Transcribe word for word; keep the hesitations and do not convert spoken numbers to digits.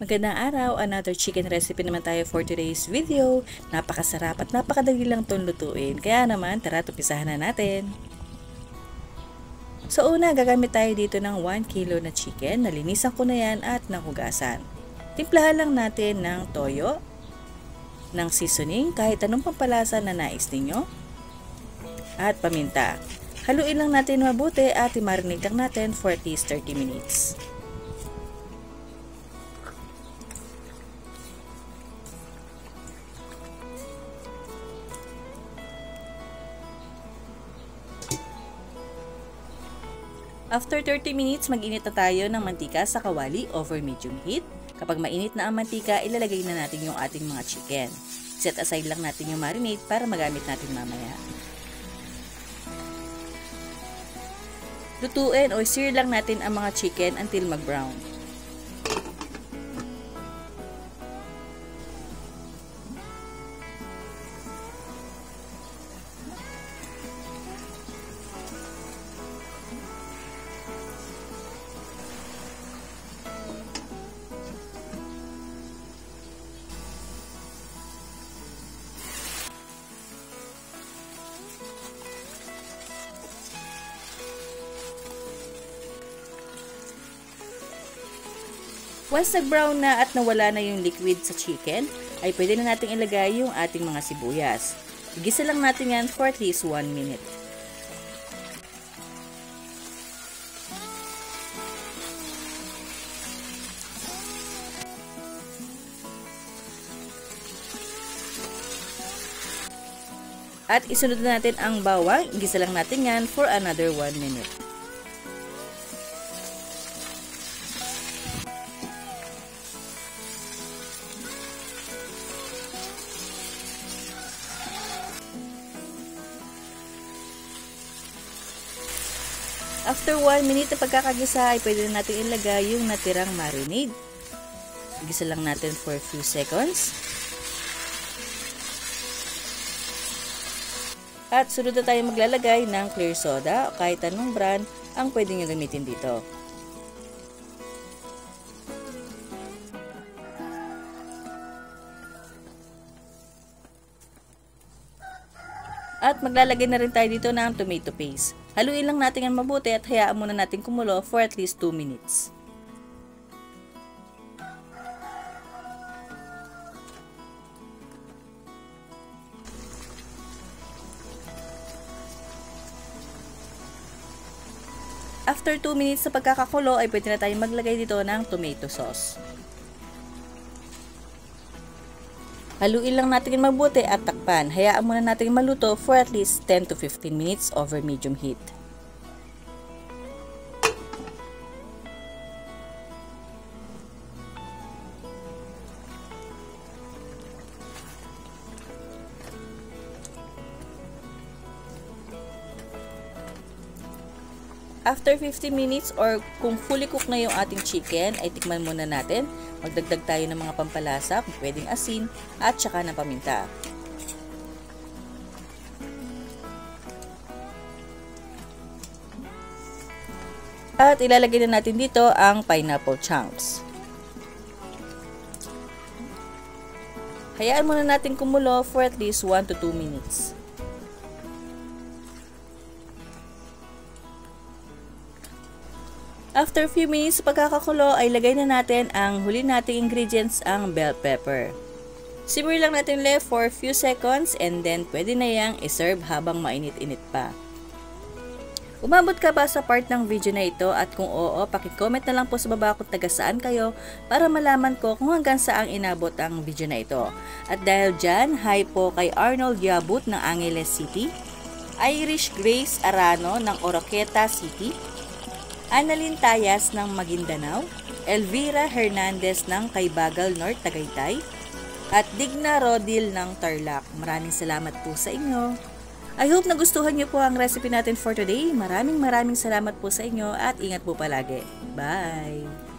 Magandang araw, another chicken recipe naman tayo for today's video. Napakasarap at napakadali lang itong lutuin. Kaya naman, tara, umpisahan na natin. Sa una, gagamit tayo dito ng one kilo na chicken. Nalinisan ko na yan at nahugasan. Timplahan lang natin ng toyo, ng seasoning, kahit anong pampalasa na nais ninyo, at paminta. Haluin lang natin mabuti at i-marinate lang natin for at least thirty minutes. After thirty minutes, mag-init na tayo ng mantika sa kawali over medium heat. Kapag mainit na ang mantika, ilalagay na natin yung ating mga chicken. Set aside lang natin yung marinade para magamit natin mamaya. Lutuin o sear lang natin ang mga chicken until mag-brown. Once nag-brown na at nawala na yung liquid sa chicken, ay pwede na natin ilagay yung ating mga sibuyas. Igisa lang natin yan for at least one minute. At isunod na natin ang bawang, igisa lang natin yan for another one minute. After one minute na pagkakagisa ay pwede na natin ilagay yung natirang marinade. Igisa lang natin for a few seconds. At sunod na tayo maglalagay ng clear soda o kahit anong brand ang pwede nyo gamitin dito. At maglalagay na rin tayo dito ng tomato paste. Haluin lang natin yan mabuti at hayaan muna natin kumulo for at least two minutes. After two minutes sa pagkakakulo ay pwede na tayong maglagay dito ng tomato sauce. Haluin lang natin yung mabuti at takpan. Hayaan muna natin maluto for at least ten to fifteen minutes over medium heat. After fifteen minutes or kung fully cook na yung ating chicken, ay tikman muna natin. Magdagdag tayo ng mga pampalasa, pwedeng asin at saka ng paminta. At ilalagay na natin dito ang pineapple chunks. Hayaan muna natin kumulo for at least one to two minutes. After few minutes sa pagkakakulo ay lagay na natin ang huli nating ingredients, ang bell pepper. Simmer lang natin left for a few seconds and then pwede na yang iserve habang mainit-init pa. Umabot ka ba sa part ng video na ito at kung oo, pakicomment na lang po sa baba kung taga saan kayo para malaman ko kung hanggang saan inabot ang video na ito. At dahil dyan, hi po kay Arnold Yabut ng Angeles City, Irish Grace Arano ng Oroqueta City, Annalyn Tayas ng Maguindanao, Elvira Hernandez ng Caybagal North, Tagaytay, at Digna Rodil ng Tarlac. Maraming salamat po sa inyo. I hope nagustuhan niyo po ang recipe natin for today. Maraming maraming salamat po sa inyo at ingat po palagi. Bye!